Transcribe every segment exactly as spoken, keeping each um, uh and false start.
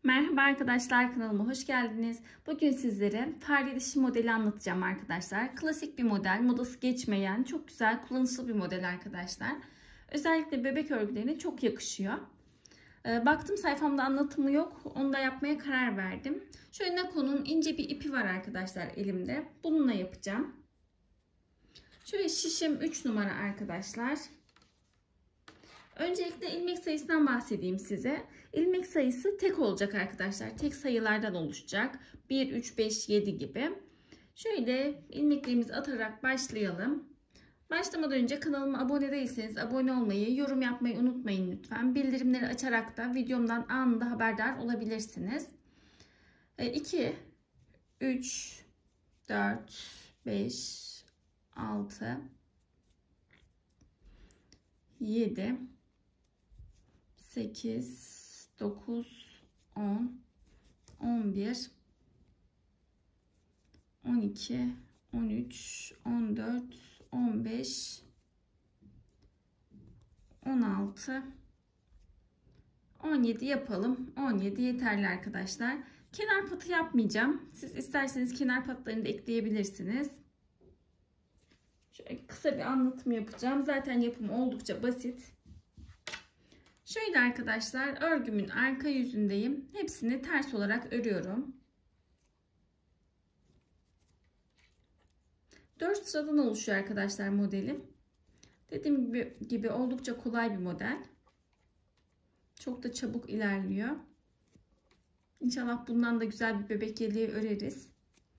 Merhaba arkadaşlar, kanalıma hoş geldiniz. Bugün sizlere fare dişi modeli anlatacağım arkadaşlar. Klasik bir model, modası geçmeyen, çok güzel, kullanışlı bir model arkadaşlar. Özellikle bebek örgülerine çok yakışıyor. Baktım sayfamda anlatımı yok, onu da yapmaya karar verdim. Şöyle Nakon'un ince bir ipi var arkadaşlar elimde. Bununla yapacağım. Şöyle şişim üç numara arkadaşlar. Öncelikle ilmek sayısından bahsedeyim size. İlmek sayısı tek olacak arkadaşlar. Tek sayılardan oluşacak. bir, üç, beş, yedi gibi. Şöyle ilmeklerimizi atarak başlayalım. Başlamadan önce kanalıma abone değilseniz abone olmayı, yorum yapmayı unutmayın lütfen. Bildirimleri açarak da videomdan anında haberdar olabilirsiniz. iki, üç, dört, beş, altı, yedi, sekiz, dokuz, on, on bir, on iki, on üç, on dört, on beş, on altı, on yedi yapalım. on yedi yeterli arkadaşlar. Kenar patı yapmayacağım. Siz isterseniz kenar patlarını da ekleyebilirsiniz. Şöyle kısa bir anlatım yapacağım. Zaten yapımı oldukça basit. Şöyle arkadaşlar, örgümün arka yüzündeyim. Hepsini ters olarak örüyorum. dört sıradan oluşuyor arkadaşlar modelim. Dediğim gibi, gibi oldukça kolay bir model. Çok da çabuk ilerliyor. İnşallah bundan da güzel bir bebek yeleği öreriz.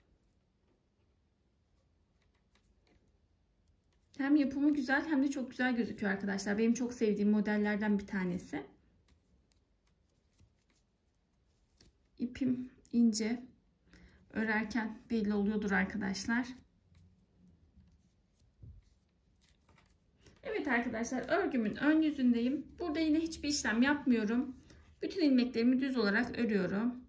Hem yapımı güzel hem de çok güzel gözüküyor arkadaşlar. Benim çok sevdiğim modellerden bir tanesi. İpim ince. Örerken belli oluyordur arkadaşlar. Evet arkadaşlar, örgümün ön yüzündeyim. Burada yine hiçbir işlem yapmıyorum. Bütün ilmeklerimi düz olarak örüyorum.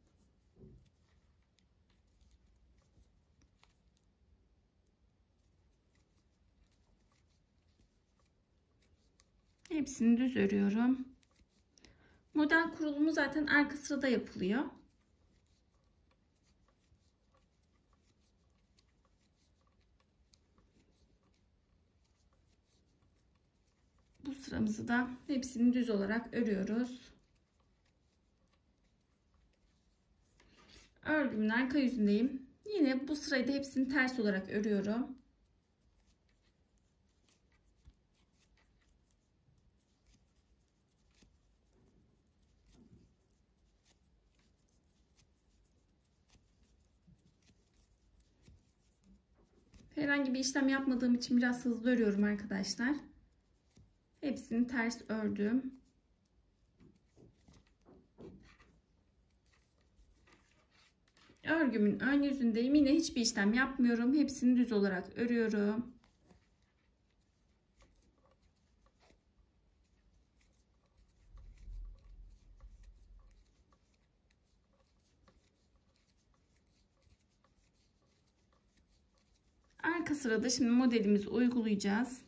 Hepsini düz örüyorum. Model kurulumu zaten arka sırada yapılıyor. Bu sıramızı da hepsini düz olarak örüyoruz. Örgümün arka yüzündeyim. Yine bu sırayı da hepsini ters olarak örüyorum. Herhangi bir işlem yapmadığım için biraz hızlı örüyorum arkadaşlar. Hepsini ters ördüm. Örgümün ön yüzündeyim. Yine hiçbir işlem yapmıyorum. Hepsini düz olarak örüyorum. Arka sırada şimdi modelimizi uygulayacağız.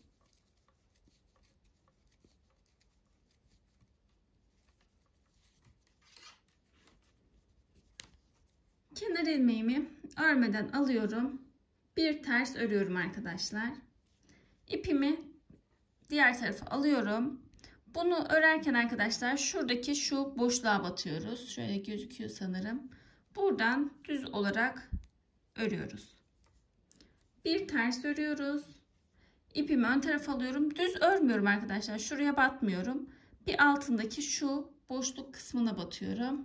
Kenar ilmeğimi örmeden alıyorum. Bir ters örüyorum arkadaşlar. İpimi diğer tarafa alıyorum. Bunu örerken arkadaşlar şuradaki şu boşluğa batıyoruz. Şöyle gözüküyor sanırım. Buradan düz olarak örüyoruz. Bir ters örüyoruz. İpimi ön tarafa alıyorum. Düz örmüyorum arkadaşlar. Şuraya batmıyorum. Bir altındaki şu boşluk kısmına batıyorum.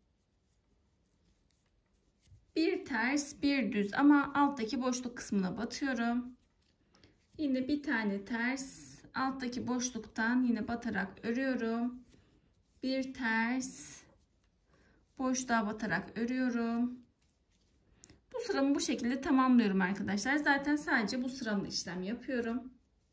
Bir ters, bir düz ama alttaki boşluk kısmına batıyorum. Yine bir tane ters, alttaki boşluktan yine batarak örüyorum. Bir ters, boşluğa batarak örüyorum. Bu sıramı bu şekilde tamamlıyorum arkadaşlar. Zaten sadece bu sıramda işlem yapıyorum.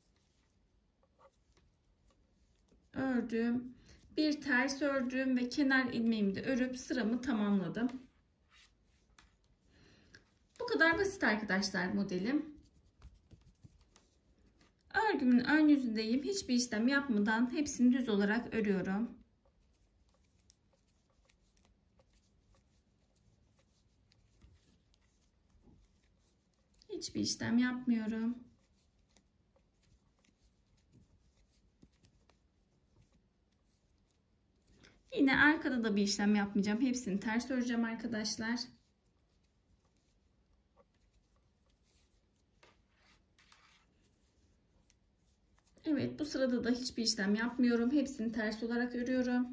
Ördüm. Bir ters ördüm ve kenar ilmeğimi de örüp sıramı tamamladım. Bu kadar basit arkadaşlar modelim. Örgümün ön yüzündeyim. Hiçbir işlem yapmadan hepsini düz olarak örüyorum. Hiçbir işlem yapmıyorum. Yine arkada da bir işlem yapmayacağım. Hepsini ters öreceğim arkadaşlar. Evet, bu sırada da hiçbir işlem yapmıyorum. Hepsini ters olarak örüyorum.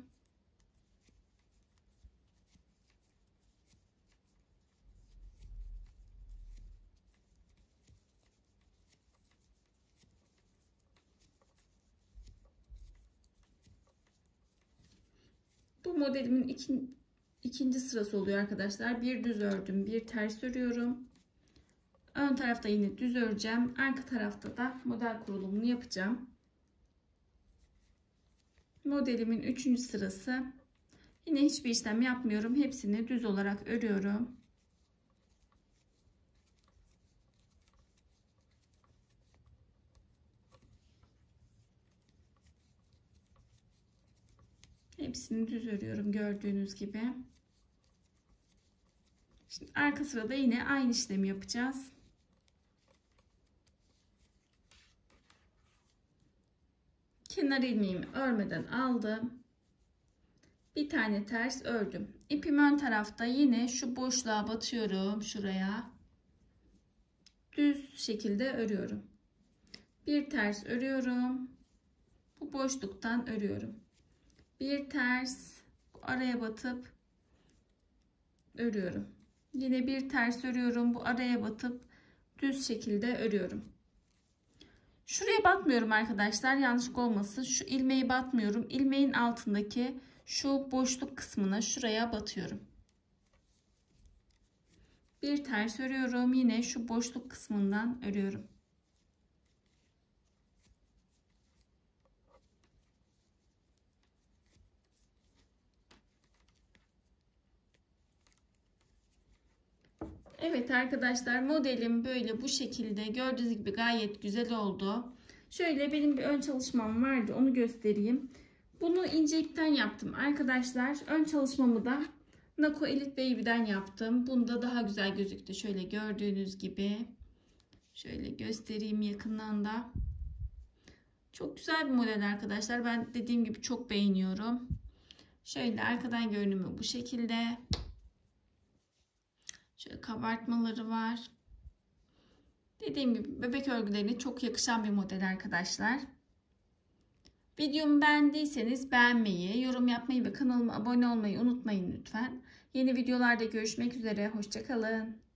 Bu modelimin iki, ikinci sırası oluyor arkadaşlar. Bir düz ördüm, bir ters örüyorum. Ön tarafta yine düz öreceğim. Arka tarafta da model kurulumunu yapacağım. Modelimin üçüncü sırası. Yine hiçbir işlem yapmıyorum. Hepsini düz olarak örüyorum. Hepsini düz örüyorum gördüğünüz gibi. Şimdi arka sırada yine aynı işlemi yapacağız. Kenar ilmeğimi örmeden aldım. Bir tane ters ördüm. İpim ön tarafta, yine şu boşluğa batıyorum, şuraya. Düz şekilde örüyorum. Bir ters örüyorum. Bu boşluktan örüyorum. Bir ters, araya batıp örüyorum. Yine bir ters örüyorum. Bu araya batıp düz şekilde örüyorum. Şuraya batmıyorum arkadaşlar, yanlışlık olmasın. Şu ilmeği batmıyorum. İlmeğin altındaki şu boşluk kısmına, şuraya batıyorum. Bir ters örüyorum. Yine şu boşluk kısmından örüyorum. Evet arkadaşlar, modelim böyle bu şekilde, gördüğünüz gibi gayet güzel oldu. Şöyle benim bir ön çalışmam vardı, onu göstereyim. Bunu ince ipten yaptım arkadaşlar. Ön çalışmamı da Nako Elite Baby'den yaptım. Bunda daha güzel gözüktü. Şöyle gördüğünüz gibi. Şöyle göstereyim yakından da. Çok güzel bir model arkadaşlar. Ben dediğim gibi çok beğeniyorum. Şöyle arkadan görünümü bu şekilde. Şöyle kabartmaları var. Dediğim gibi bebek örgülerine çok yakışan bir model arkadaşlar. Videomu beğendiyseniz beğenmeyi, yorum yapmayı ve kanalıma abone olmayı unutmayın lütfen. Yeni videolarda görüşmek üzere. Hoşça kalın.